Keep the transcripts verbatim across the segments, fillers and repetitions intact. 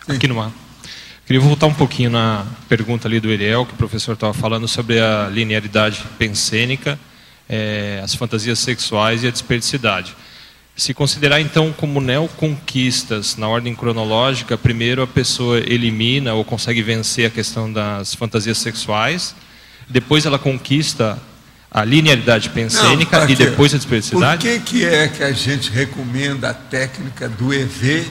aqui numa... Queria voltar um pouquinho na pergunta ali do Iriel, que o professor estava falando sobre a linearidade pensênica, é, as fantasias sexuais e a desperdicidade. Se considerar, então, como neoconquistas na ordem cronológica, primeiro a pessoa elimina ou consegue vencer a questão das fantasias sexuais, depois ela conquista a linearidade pensênica. Não, e depois a desperdicidade? Por que, que é que a gente recomenda a técnica do E V,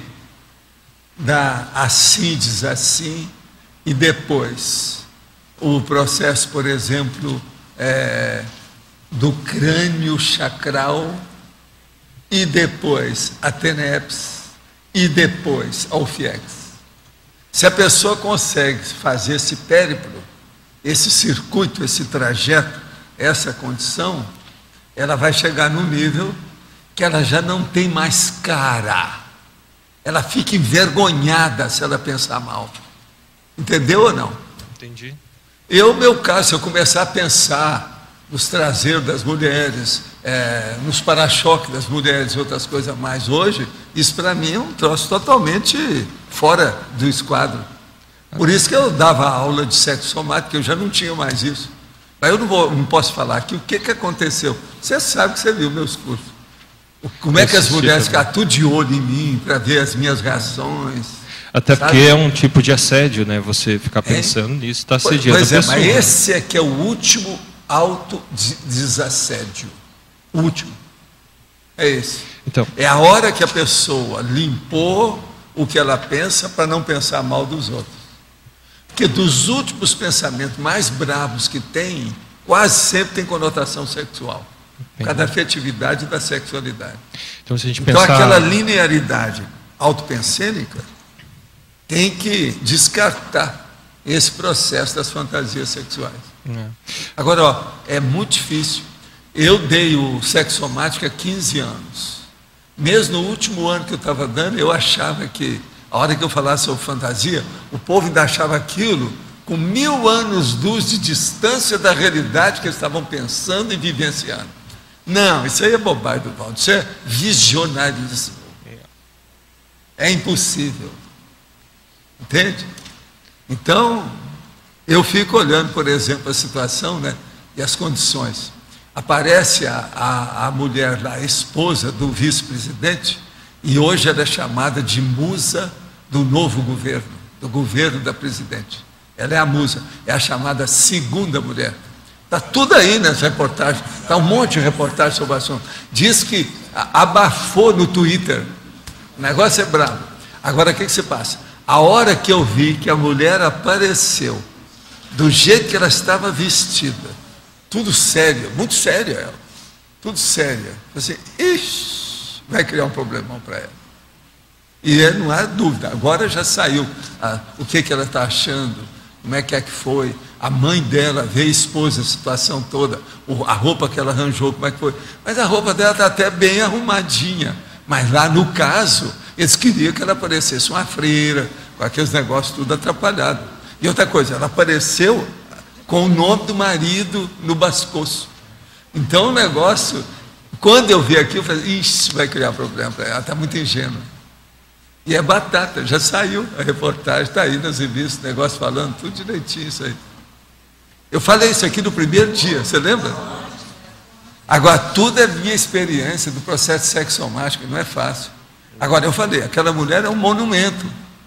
da assim diz assim, e depois o processo, por exemplo, é, do crânio chacral, e depois a TENEPS, e depois a UFIEX? Se a pessoa consegue fazer esse périplo, esse circuito, esse trajeto, essa condição, ela vai chegar no nível que ela já não tem mais cara. Ela fica envergonhada se ela pensar mal. Entendeu ou não? Entendi. Eu, meu caso, se eu começar a pensar nos traseiros das mulheres, é, nos para-choques das mulheres e outras coisas mais hoje, isso para mim é um troço totalmente fora do esquadro. Por isso que eu dava aula de sexo somático, eu já não tinha mais isso. Mas eu não, vou, não posso falar aqui o que, que aconteceu. Você sabe que você viu meus cursos. Como é que as mulheres ficam tudo de olho em mim para ver as minhas reações. Até sabe? Porque é um tipo de assédio, né? Você ficar pensando é? nisso, está assediando pois a pessoa. Pois é, mas esse é que é o último autodesassédio. O último. É esse. Então, é a hora que a pessoa limpou o que ela pensa para não pensar mal dos outros. Porque dos últimos pensamentos mais bravos que tem, quase sempre tem conotação sexual. Por causa da afetividade e da sexualidade. Então, se a gente então pensar... aquela linearidade autopensênica tem que descartar esse processo das fantasias sexuais. É. Agora, ó, é muito difícil. Eu dei o sexo somático há quinze anos. Mesmo no último ano que eu estava dando, eu achava que, a hora que eu falasse sobre fantasia, o povo ainda achava aquilo com mil anos-luz de distância da realidade que eles estavam pensando e vivenciando. Não, isso aí é bobagem do Valdo, isso é visionarismo. É impossível. Entende? Então, eu fico olhando, por exemplo, a situação, né, e as condições. Aparece a, a, a mulher lá, a esposa do vice-presidente, e hoje ela é chamada de musa do novo governo, do governo da presidente. Ela é a musa, é a chamada segunda mulher. Está tudo aí nas reportagens, está um monte de reportagem sobre o assunto. Diz que abafou no Twitter, o negócio é bravo. Agora, o que, que se passa? A hora que eu vi que a mulher apareceu, do jeito que ela estava vestida, tudo sério, muito séria ela, tudo séria. Assim, ixi, vai criar um problemão para ela. E não há dúvida, agora já saiu ah, o que, que ela está achando, como é que é que foi. A mãe dela vê a esposa, a situação toda, a roupa que ela arranjou, como é que foi. Mas a roupa dela está até bem arrumadinha. Mas lá no caso, eles queriam que ela parecesse uma freira, com aqueles negócios tudo atrapalhado. E outra coisa, ela apareceu com o nome do marido no bascoço. Então o negócio, quando eu vi aqui, eu falei, isso vai criar problema para ela, ela está muito ingênua. E é batata, já saiu a reportagem, está aí nas revistas, negócio falando, tudo direitinho isso aí. Eu falei isso aqui no primeiro dia, você lembra? Agora, tudo é minha experiência do processo sexomático, não é fácil. Agora, eu falei, aquela mulher é um monumento.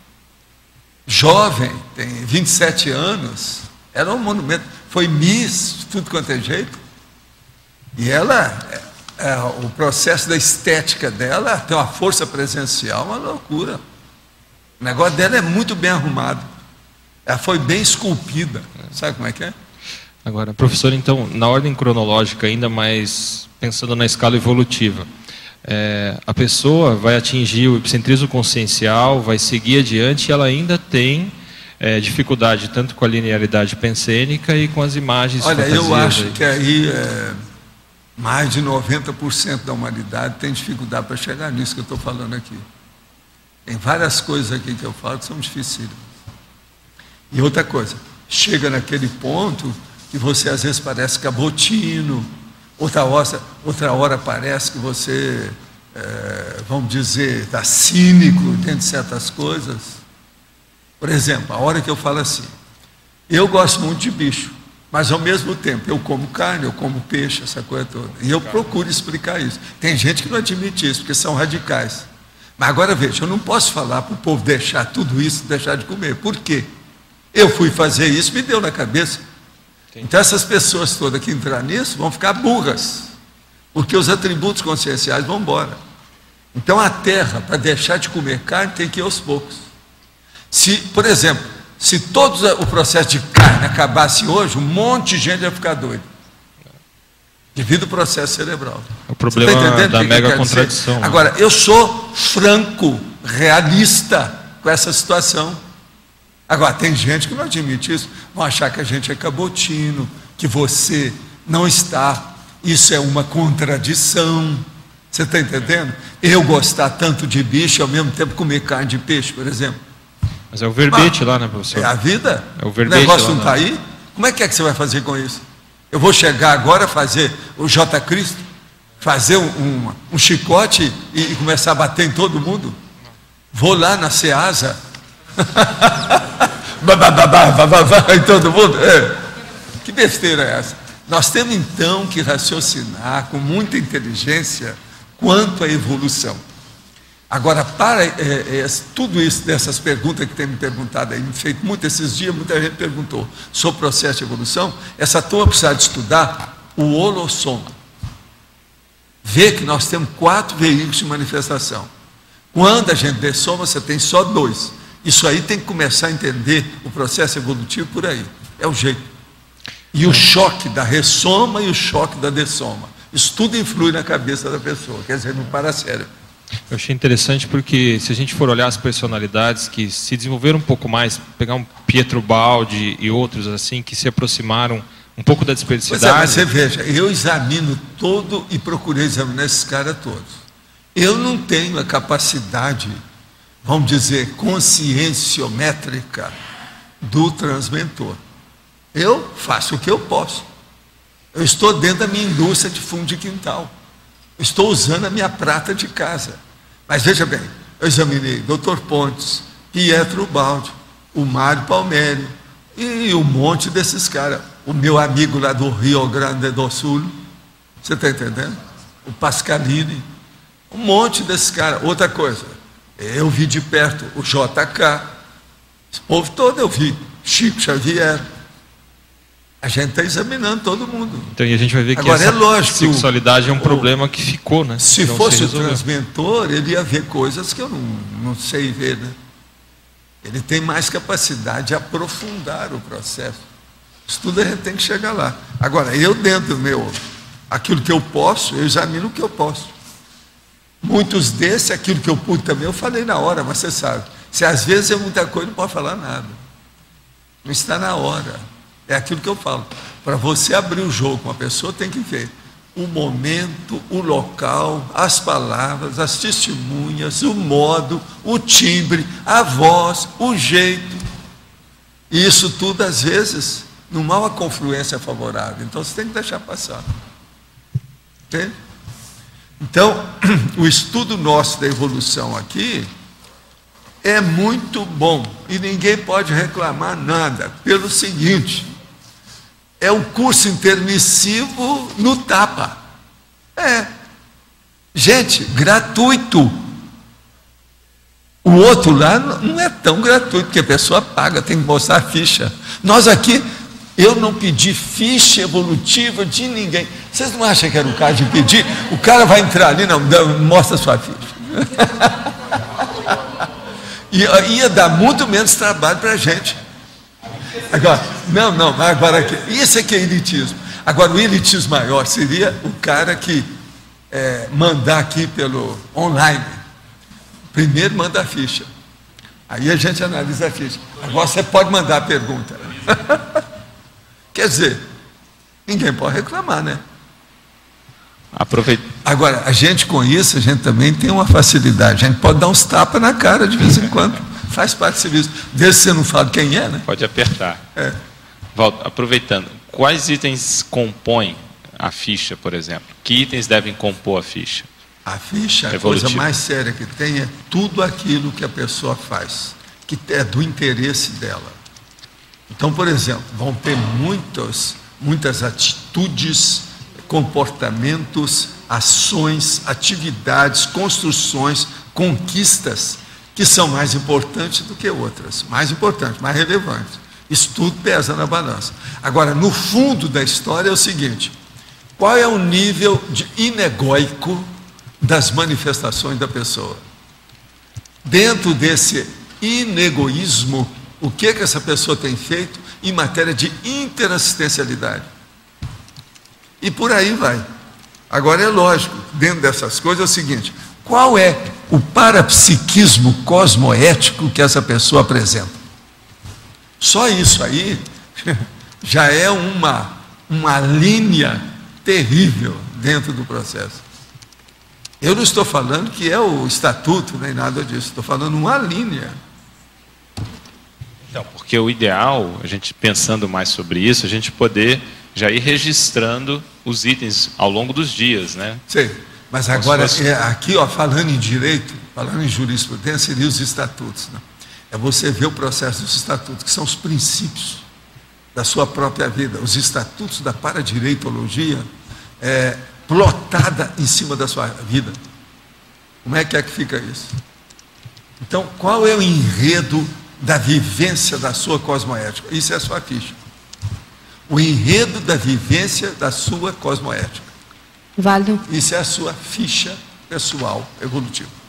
Jovem, tem vinte e sete anos, era um monumento. Foi Miss, tudo quanto é jeito. E ela, é, é, o processo da estética dela, tem uma força presencial, uma loucura. O negócio dela é muito bem arrumado. Ela foi bem esculpida. Sabe como é que é? Agora, professor, então, na ordem cronológica, ainda mais pensando na escala evolutiva, é, a pessoa vai atingir o epicentrismo consciencial, vai seguir adiante e ela ainda tem é, dificuldade tanto com a linearidade pensênica e com as imagens. Olha, eu acho aí. que aí é, mais de noventa por cento da humanidade tem dificuldade para chegar nisso que eu estou falando aqui. Tem várias coisas aqui que eu falo que são difíceis. E outra coisa, chega naquele ponto que você às vezes parece cabotino, outra hora, outra hora parece que você, é, vamos dizer, está cínico dentro de certas coisas. Por exemplo, a hora que eu falo assim, eu gosto muito de bicho, mas ao mesmo tempo eu como carne, eu como peixe, essa coisa toda. E eu procuro explicar isso. Tem gente que não admite isso, porque são radicais. Mas agora veja, eu não posso falar para o povo deixar tudo isso, deixar de comer. Por quê? Eu fui fazer isso, me deu na cabeça. Então essas pessoas todas que entrar nisso vão ficar burras, porque os atributos conscienciais vão embora. Então a terra, para deixar de comer carne, tem que ir aos poucos. Se, por exemplo, se todo o processo de carne acabasse hoje, um monte de gente ia ficar doido, devido ao processo cerebral. O problema tá da que mega que contradição. Né? Agora, eu sou franco, realista com essa situação. Agora, tem gente que não admite isso, vão achar que a gente é cabotino, que você não está. Isso é uma contradição. Você está entendendo? Eu gostar tanto de bicho e ao mesmo tempo comer carne de peixe, por exemplo. Mas é o verbete lá, né, professor? É a vida? É o verbete. O negócio lá, não está aí? Como é que é que você vai fazer com isso? Eu vou chegar agora a fazer o J. Cristo, fazer um, um, um chicote e, e começar a bater em todo mundo? Vou lá na Ceasa, em todo mundo? É. Que besteira é essa? Nós temos então que raciocinar com muita inteligência quanto à evolução. Agora, para é, é, tudo isso, dessas perguntas que tem me perguntado aí, me feito muito esses dias, muita gente perguntou sobre o processo de evolução, essa turma precisa de estudar o holossoma. Ver que nós temos quatro veículos de manifestação. Quando a gente dessoma, você tem só dois. Isso aí tem que começar a entender o processo evolutivo por aí. É o jeito. E o choque da ressoma e o choque da dessoma. Isso tudo influi na cabeça da pessoa, quer dizer, no paracérebro. Eu achei interessante porque, se a gente for olhar as personalidades que se desenvolveram um pouco mais, pegar um Pietro Baldi e outros assim, que se aproximaram um pouco da desperdicidade. Pois é, mas você veja, eu examino todo e procurei examinar esses caras todos. Eu não tenho a capacidade, vamos dizer, conscienciométrica do transmentor. Eu faço o que eu posso. Eu estou dentro da minha indústria de fundo de quintal. Estou usando a minha prata de casa. Mas veja bem, eu examinei doutor Pontes, Pietro Baldi, o Mário Palmério e um monte desses caras. O meu amigo lá do Rio Grande do Sul, você está entendendo? O Pascalini, um monte desses caras. Outra coisa, eu vi de perto o J K, esse povo todo eu vi, Chico Xavier. A gente está examinando todo mundo. Então, e a gente vai ver que agora, essa é lógico, sexualidade é um o, problema que ficou, né? Se não fosse se o transmentor, ele ia ver coisas que eu não, não sei ver, né? Ele tem mais capacidade de aprofundar o processo. Isso tudo a gente tem que chegar lá. Agora, eu dentro do meu, aquilo que eu posso, eu examino o que eu posso. Muitos desses, aquilo que eu pude também, eu falei na hora, mas você sabe, se às vezes é muita coisa, não pode falar nada. Não está na hora. É aquilo que eu falo. Para você abrir o jogo com a pessoa, tem que ver o momento, o local, as palavras, as testemunhas, o modo, o timbre, a voz, o jeito. E isso tudo, às vezes, não há uma confluência favorável. Então, você tem que deixar passar. Entende? Então, o estudo nosso da evolução aqui é muito bom. E ninguém pode reclamar nada. Pelo seguinte... É um curso intermissivo no tapa. É. Gente, gratuito. O outro lá não é tão gratuito, porque a pessoa paga, tem que mostrar a ficha. Nós aqui, eu não pedi ficha evolutiva de ninguém. Vocês não acham que era o caso de pedir? O cara vai entrar ali, não, mostra a sua ficha. Ia dar muito menos trabalho para a gente. Agora, não, não, mas agora aqui, isso é que é elitismo. Agora, o elitismo maior seria o cara que é, mandar aqui pelo online. Primeiro manda a ficha. Aí a gente analisa a ficha. Agora você pode mandar a pergunta. Quer dizer, ninguém pode reclamar, né? Aproveita. Agora, a gente com isso, a gente também tem uma facilidade. A gente pode dar uns tapas na cara de vez em quando. Faz parte do serviço. Desde que você não fala quem é, né? Pode apertar. É. Valdo, aproveitando, quais itens compõem a ficha, por exemplo? Que itens devem compor a ficha? A ficha, a Evolutivo. coisa mais séria que tem é tudo aquilo que a pessoa faz, que é do interesse dela. Então, por exemplo, vão ter muitos, muitas atitudes, comportamentos, ações, atividades, construções, conquistas, que são mais importantes do que outras, mais importantes, mais relevantes. Isso tudo pesa na balança. Agora, no fundo da história é o seguinte: qual é o nível de inegóico das manifestações da pessoa? Dentro desse inegoísmo, o que, que essa pessoa tem feito em matéria de interassistencialidade? E por aí vai. Agora é lógico, dentro dessas coisas é o seguinte: qual é o parapsiquismo cosmoético que essa pessoa apresenta? Só isso aí já é uma, uma linha terrível dentro do processo. Eu não estou falando que é o estatuto, nem nada disso, estou falando uma linha. Então, porque o ideal, a gente pensando mais sobre isso, a gente poder já ir registrando os itens ao longo dos dias, né? Sim, mas agora, fosse... é, aqui, ó, falando em direito, falando em jurisprudência, seriam os estatutos, né? É você ver o processo dos estatutos, que são os princípios da sua própria vida. Os estatutos da paradireitologia é, plotada em cima da sua vida. Como é que é que fica isso? Então, qual é o enredo da vivência da sua cosmoética? Isso é a sua ficha. O enredo da vivência da sua cosmoética. Válido. Isso é a sua ficha pessoal evolutiva.